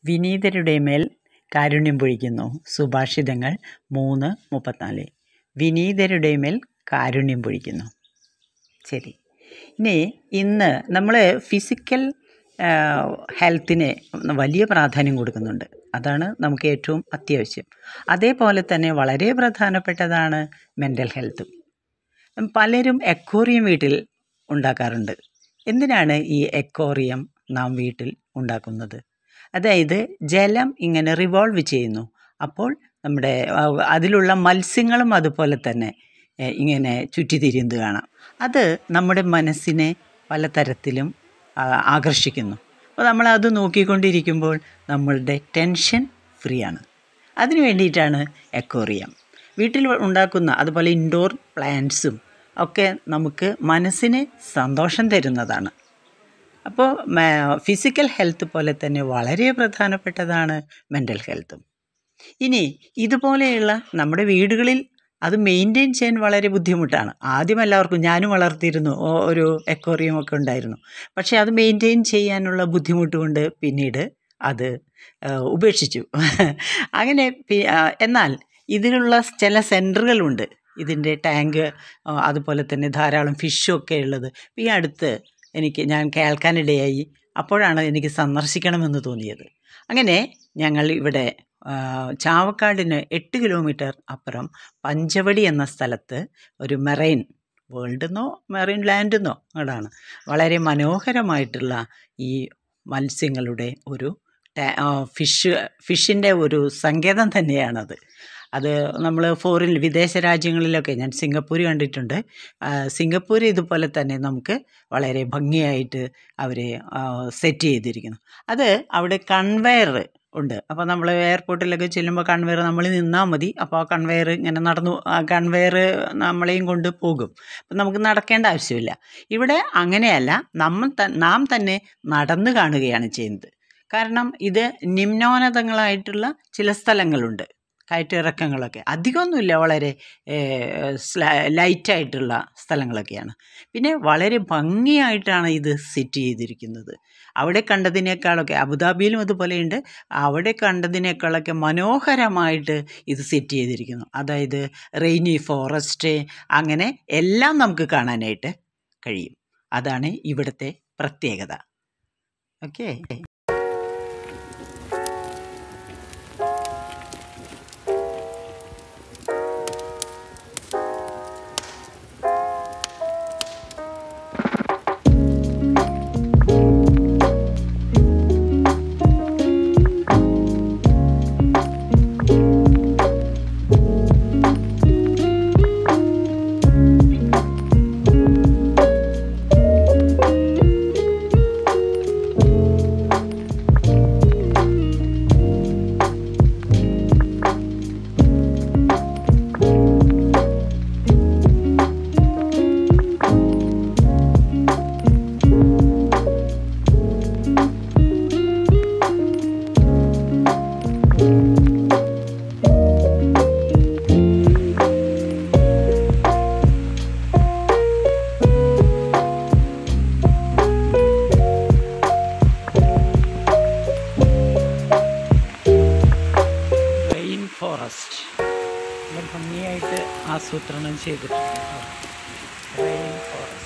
വിനീതരുടെ മേൽ കാരുണ്യം പൊഴിക്കുന്നു. സുഭാഷിതങ്ങൾ 3:34. വിനീതരുടെ മേൽ കാരുണ്യം പൊഴിക്കുന്നു. ശരി. ഇന്ന് നമ്മൾ ഫിസിക്കൽ ഹെൽത്തിന് വലിയ പ്രാധാന്യം കൊടുക്കുന്നുണ്ട്. അതാണ് നമുക്ക് ഏറ്റവും അത്യാവശ്യം. അതേപോലെ തന്നെ വളരെ പ്രധാനപ്പെട്ടതാണ് മെൻ്റൽ ഹെൽത്തും. പലരും എക്വോറിയം വീട്ടിൽ ഉണ്ടാക്കാറുണ്ട്. എന്തിനാണ് ഈ എക്വോറിയം നാം വീട്ടിൽ ഉണ്ടാക്കുന്നത്? അതായത് ജലം ഇങ്ങനെ റിവോൾവ് ചെയ്യുന്നു. അപ്പോൾ നമ്മുടെ അതിലുള്ള മത്സ്യങ്ങളും അതുപോലെ തന്നെ ഇങ്ങനെ ചുറ്റിത്തിരിയുന്നത് കാണാം. അത് നമ്മുടെ മനസ്സിനെ പലതരത്തിലും ആകർഷിക്കുന്നു. അപ്പോൾ നമ്മളത് നോക്കിക്കൊണ്ടിരിക്കുമ്പോൾ നമ്മളുടെ ടെൻഷൻ ഫ്രീ ആണ്. അതിനു വേണ്ടിയിട്ടാണ് എക്വോറിയം. വീട്ടിൽ ഉണ്ടാക്കുന്ന അതുപോലെ ഇൻഡോർ പ്ലാന്റ്സും ഒക്കെ നമുക്ക് മനസ്സിന് സന്തോഷം തരുന്നതാണ്. അപ്പോൾ ഫിസിക്കൽ ഹെൽത്ത് പോലെ തന്നെ വളരെ പ്രധാനപ്പെട്ടതാണ് മെൻ്റൽ ഹെൽത്തും. ഇനി ഇതുപോലെയുള്ള നമ്മുടെ വീടുകളിൽ അത് മെയിൻറ്റെയിൻ ചെയ്യാൻ വളരെ ബുദ്ധിമുട്ടാണ്. ആദ്യം എല്ലാവർക്കും, ഞാനും വളർത്തിയിരുന്നു, ഒരു എക്വോറിയം ഒക്കെ ഉണ്ടായിരുന്നു. പക്ഷേ അത് മെയിൻറ്റെയിൻ ചെയ്യാനുള്ള ബുദ്ധിമുട്ട് കൊണ്ട് പിന്നീട് അത് ഉപേക്ഷിച്ചു. അങ്ങനെ എന്നാൽ ഇതിനുള്ള ചില സെൻറ്ററുകളുണ്ട്. ഇതിൻ്റെ ടാങ്ക് അതുപോലെ തന്നെ ധാരാളം ഫിഷൊക്കെ ഉള്ളത് ഈ അടുത്ത് ഞാൻ കേൾക്കാനിടയായി. അപ്പോഴാണ് എനിക്ക് സന്ദർശിക്കണമെന്ന് തോന്നിയത്. അങ്ങനെ ഞങ്ങൾ ഇവിടെ ചാവക്കാടിന് 8 കിലോമീറ്റർ അപ്പുറം പഞ്ചവടി എന്ന സ്ഥലത്ത് ഒരു മെറൈൻ ലാൻഡെന്നോ അങ്ങോട്ടാണ് വളരെ മനോഹരമായിട്ടുള്ള ഈ മത്സ്യങ്ങളുടെ ഒരു ഫിഷിൻ്റെ ഒരു സങ്കേതം തന്നെയാണത്. അത് നമ്മൾ വിദേശ രാജ്യങ്ങളിലൊക്കെ ഞാൻ സിംഗപ്പൂർ കണ്ടിട്ടുണ്ട്. സിംഗപ്പൂർ ഇതുപോലെ തന്നെ നമുക്ക് വളരെ ഭംഗിയായിട്ട് അവർ സെറ്റ് ചെയ്തിരിക്കുന്നു. അത് അവിടെ കൺവെയർ ഉണ്ട്. അപ്പോൾ നമ്മൾ എയർപോർട്ടിലൊക്കെ ചെല്ലുമ്പോൾ കൺവെയർ നമ്മൾ നിന്നാൽ മതി. അപ്പോൾ ആ കൺവെയർ ഇങ്ങനെ കൺവെയർ നമ്മളെയും കൊണ്ട് പോകും. അപ്പം നമുക്ക് നടക്കേണ്ട ആവശ്യമില്ല. ഇവിടെ അങ്ങനെയല്ല, നാം തന്നെ നടന്നു കാണുകയാണ് ചെയ്യുന്നത്. കാരണം ഇത് നിമ്നോന്നതങ്ങളായിട്ടുള്ള ചില സ്ഥലങ്ങളുണ്ട്, കയറ്റിറക്കങ്ങളൊക്കെ അധികമൊന്നുമില്ല, വളരെ ലൈറ്റായിട്ടുള്ള സ്ഥലങ്ങളൊക്കെയാണ്. പിന്നെ വളരെ ഭംഗിയായിട്ടാണ് ഇത് സെറ്റ് ചെയ്തിരിക്കുന്നത്. അവിടെ കണ്ടതിനേക്കാളൊക്കെ, അബുദാബിയിലും അതുപോലെയുണ്ട്, അവിടെ കണ്ടതിനേക്കാളൊക്കെ മനോഹരമായിട്ട് ഇത് സെറ്റ് ചെയ്തിരിക്കുന്നു. അതായത് റെയിനി ഫോറസ്റ്റ്, അങ്ങനെ എല്ലാം നമുക്ക് കാണാനായിട്ട് കഴിയും. അതാണ് ഇവിടുത്തെ പ്രത്യേകത. ഓക്കെ. ഫോറസ്റ്റ് നല്ല ഭംഗിയായിട്ട് ആസൂത്രണം ചെയ്തിട്ടുണ്ട്. Rain forest.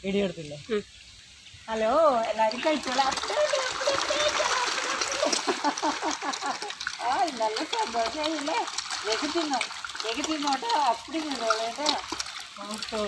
വീഡിയോ എടുത്തില്ലേ? ഹലോ, എല്ലാവരും കഴിച്ചോളാം. നല്ല സന്തോഷമായില്ലേ? വേഗം തിന്നോട്ടോ, അപ്പടി തിന്നോളേട്ടോ. ഓഹോ,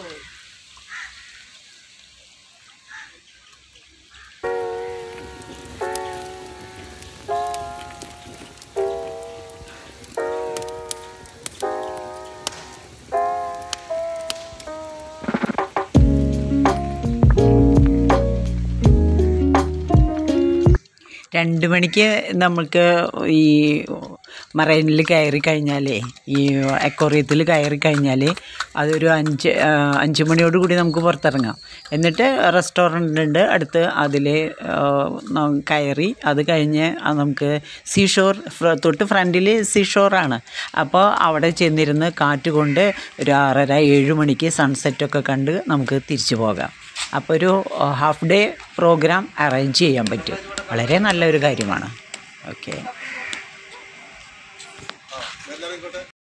2 മണിക്ക് നമുക്ക് ഈ മറൈനിൽ കയറി കഴിഞ്ഞാലേ, ഈ അക്വേറിയത്തിൽ കയറി കഴിഞ്ഞാൽ അതൊരു 5 മണിയോടുകൂടി നമുക്ക് പുറത്തിറങ്ങാം. എന്നിട്ട് റെസ്റ്റോറൻ്റ് ഉണ്ട് അടുത്ത്, അതിൽ കയറി അത് കഴിഞ്ഞ് നമുക്ക് സീഷോർ തൊട്ട് ഫ്രണ്ടിൽ സീഷോറാണ്. അപ്പോൾ അവിടെ ചെന്നിരുന്ന് കാറ്റ് കൊണ്ട് ഒരു 6:30-7 മണിക്ക് സൺസെറ്റൊക്കെ കണ്ട് നമുക്ക് തിരിച്ചു പോകാം. അപ്പോൾ ഒരു ഹാഫ് ഡേ പ്രോഗ്രാം അറേഞ്ച് ചെയ്യാൻ പറ്റും. വളരെ നല്ലൊരു കാര്യമാണ്. ഓക്കെ.